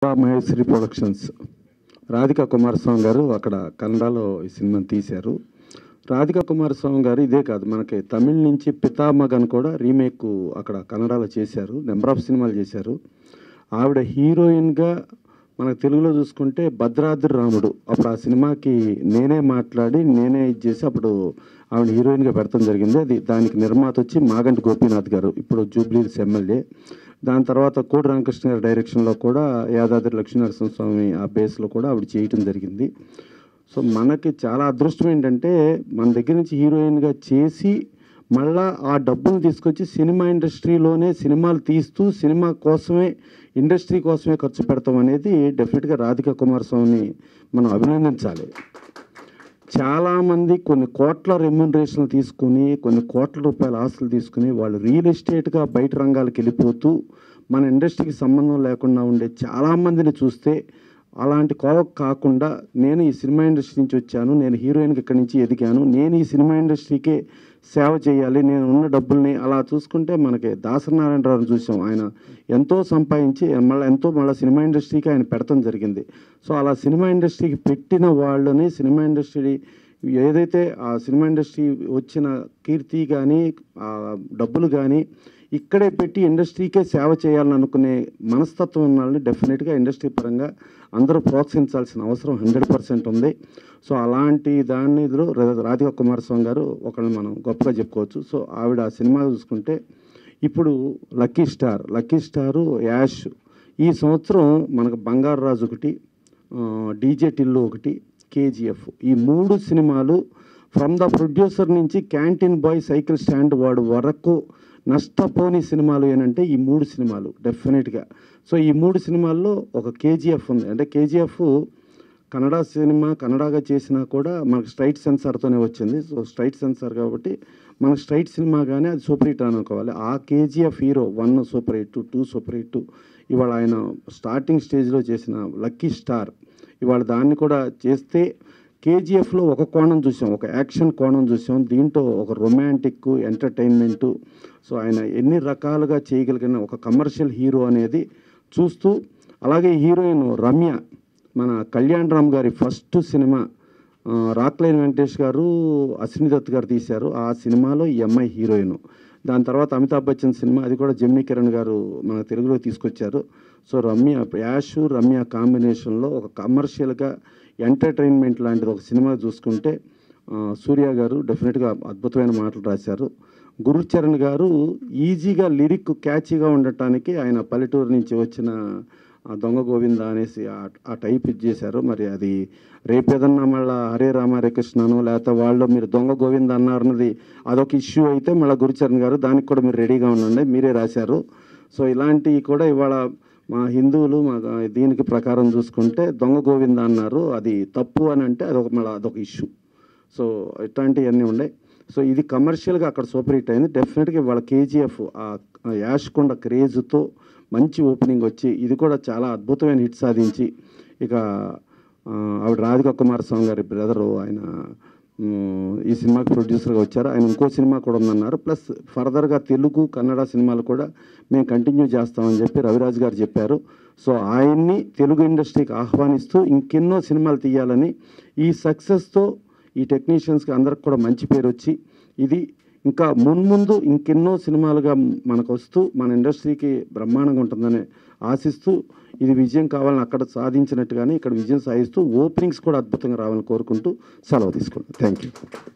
Maheshwari productions Radhika Kumaraswamy గారు అక్కడ కన్నడలో ఈ సినిమాని తీశారు. రాధికా కుమారస్వామి గారు ఇదే కాదు, మనకి తమిళ్ నుంచి పితామగన్ కూడా రీమేక్ అక్కడ కన్నడలో చేశారు. నెంబర్ ఆఫ్ సినిమాలు చేశారు. ఆవిడ హీరోయిన్గా మనకు తెలుగులో చూసుకుంటే భద్రాద్రి రాముడు, అప్పుడు ఆ సినిమాకి నేనే మాట్లాడి నేనే ఇది చేసి అప్పుడు ఆవిడ హీరోయిన్గా పెడతాం జరిగింది. అది దానికి నిర్మాత వచ్చి మాగంటి గోపీనాథ్ గారు, ఇప్పుడు జూబ్లీహిల్స్ ఎమ్మెల్యే. దాని తర్వాత కోడి రామకృష్ణ గారి డైరెక్షన్లో కూడా యాదాద్రి లక్ష్మీనరసింహస్వామి ఆ బేస్లో కూడా ఆవిడ చేయటం జరిగింది. సో మనకి చాలా అదృష్టం ఏంటంటే మన దగ్గర నుంచి హీరోయిన్గా చేసి మళ్ళా ఆ డబ్బును తీసుకొచ్చి సినిమా ఇండస్ట్రీలోనే సినిమాలు తీస్తూ సినిమా కోసమే ఇండస్ట్రీ కోసమే ఖర్చు పెడతాం అనేది డెఫినెట్గా రాధికా కుమారస్వామిని మనం అభినందించాలి. చాలామంది కొన్ని కోట్ల రెమ్యూనరేషన్లు తీసుకుని కొన్ని కోట్ల రూపాయల ఆస్తులు తీసుకుని వాళ్ళు రియల్ ఎస్టేట్గా బయట రంగాలకు వెళ్ళిపోతూ మన ఇండస్ట్రీకి సంబంధం లేకుండా ఉండే చాలామందిని చూస్తే అలాంటి కోవకు కాకుండా నేను ఈ సినిమా ఇండస్ట్రీ నుంచి వచ్చాను, నేను హీరోయిన్కి ఇక్కడి నుంచి ఎదిగాను, నేను ఈ సినిమా ఇండస్ట్రీకే సేవ చేయాలి, నేను ఉన్న డబ్బుల్ని అలా చూసుకుంటే మనకి దాసనారాయణరావుని చూసాం. ఆయన ఎంతో సంపాదించి మళ్ళీ సినిమా ఇండస్ట్రీకి ఆయన పెడతాం జరిగింది. సో అలా సినిమా ఇండస్ట్రీకి పెట్టిన వాళ్ళని సినిమా ఇండస్ట్రీ ఏదైతే ఆ సినిమా ఇండస్ట్రీ వచ్చిన కీర్తి కానీ ఆ డబ్బులు కానీ ఇక్కడే పెట్టి ఇండస్ట్రీకే సేవ చేయాలని అనుకునే మనస్తత్వం ఉన్న వాళ్ళని డెఫినెట్గా ఇండస్ట్రీ పరంగా అందరూ ప్రోత్సహించాల్సిన అవసరం 100% ఉంది. సో అలాంటి దానిలో రాధికా కుమారస్వామి గారు ఒకళ్ళు మనం గొప్పగా చెప్పుకోవచ్చు. సో ఆవిడ ఆ సినిమా చూసుకుంటే ఇప్పుడు లక్కీ స్టారు యాష్, ఈ సంవత్సరం మనకు బంగారు రాజు ఒకటి, డీజే టిల్లు ఒకటి, కేజీఎఫ్, ఈ 3 సినిమాలు ఫ్రమ్ ద ప్రొడ్యూసర్ నుంచి క్యాంటీన్ బాయ్ సైకిల్ స్టాండ్ వాడు వరకు నష్టపోని సినిమాలు ఏంటంటే ఈ 3 సినిమాలు డెఫినెట్గా. సో ఈ 3 సినిమాల్లో ఒక కేజీఎఫ్ ఉంది. అంటే కేజీఎఫ్ కన్నడ సినిమా కన్నడగా చేసినా కూడా మనకు స్ట్రైట్ సెన్సార్తోనే వచ్చింది. సో స్ట్రైట్ సెన్సార్ కాబట్టి మనకు స్ట్రైట్ సినిమాగానే అది సూపర్ హిట్ అనుకోవాలి. ఆ KGF hero 1 super hit, 2 super hit, ఇవాళ ఆయన స్టార్టింగ్ స్టేజ్లో చేసిన లక్కీ స్టార్ ఇవాళ దాన్ని కూడా చేస్తే కేజీఎఫ్లో ఒక కోణం చూసాం, ఒక యాక్షన్ కోణం చూసాం, దీంట్లో ఒక రొమాంటిక్ ఎంటర్టైన్మెంటు. సో ఆయన ఎన్ని రకాలుగా చేయగలిగిన ఒక కమర్షియల్ హీరో అనేది చూస్తూ, అలాగే హీరోయిన్ రమ్య, మన కళ్యాణ్ రామ్ గారి ఫస్ట్ సినిమా రాక్లైన్ వెంకటేష్ గారు అశ్విని దత్ గారు తీశారు. ఆ సినిమాలో ఈ అమ్మాయి హీరోయిన్. దాని తర్వాత అమితాబ్ బచ్చన్ సినిమా, అది కూడా జెమినీ కిరణ్ గారు మన తెలుగులో తీసుకొచ్చారు. సో యాష్ రమ్య కాంబినేషన్లో ఒక కమర్షియల్గా ఎంటర్టైన్మెంట్ లాంటిది ఒక సినిమా చూసుకుంటే సూర్య గారు డెఫినెట్గా అద్భుతమైన మాటలు రాశారు. గురుచరణ్ గారు ఈజీగా లిరిక్ క్యాచీగా ఉండటానికి ఆయన పల్లెటూరు నుంచి వచ్చిన దొంగ గోవింద అనేసి ఆ టైప్ ఇది చేశారు. మరి అది రేపు ఏదన్నా మళ్ళీ హరే రామ హరే కృష్ణను లేకపోతే వాళ్ళు మీరు దొంగ గోవింద అన్నారన్నది అదొక ఇష్యూ అయితే మళ్ళీ గురుచరణ్ గారు దానికి కూడా మీరు రెడీగా ఉండండి, మీరే రాశారు. సో ఇలాంటివి కూడా ఇవాళ మా హిందువులు దీనికి ప్రకారం చూసుకుంటే దొంగ గోవింద అన్నారు, అది తప్పు అని అంటే అదొక ఇష్యూ. సో ఇట్లాంటివన్నీ ఉన్నాయి. సో ఇది కమర్షియల్గా అక్కడ సూపర్ హిట్ అయింది. డెఫినెట్గా వాళ్ళ కేజీఎఫ్ ఆ యాష్ కొండ క్రేజ్తో మంచి ఓపెనింగ్ వచ్చి ఇది కూడా చాలా అద్భుతమైన హిట్ సాధించి, ఇక ఆవిడ రాధికా కుమారస్వామి గారి బ్రదరు ఆయన ఈ సినిమాకి ప్రొడ్యూసర్గా వచ్చారు. ఆయన ఇంకో సినిమా కూడా ఉందన్నారు. ప్లస్ ఫర్దర్గా తెలుగు కన్నడ సినిమాలు కూడా మేము కంటిన్యూ చేస్తామని చెప్పి రవిరాజ్ గారు చెప్పారు. సో ఆయన్ని తెలుగు ఇండస్ట్రీకి ఆహ్వానిస్తూ ఇంకెన్నో సినిమాలు తీయాలని, ఈ సక్సెస్తో ఈ టెక్నీషియన్స్కి అందరికి కూడా మంచి పేరు వచ్చి ఇది ఇంకా మున్ముందు ఇంకెన్నో సినిమాలుగా మనకు వస్తూ మన ఇండస్ట్రీకి బ్రహ్మాండంగా ఉంటుందని ఆశిస్తూ, ఇది విజయం కావాలని అక్కడ సాధించినట్టుగానే ఇక్కడ విజయం సాధిస్తూ ఓపెనింగ్స్ కూడా అద్భుతంగా రావాలని కోరుకుంటూ సెలవు తీసుకుంటాను. Thank you.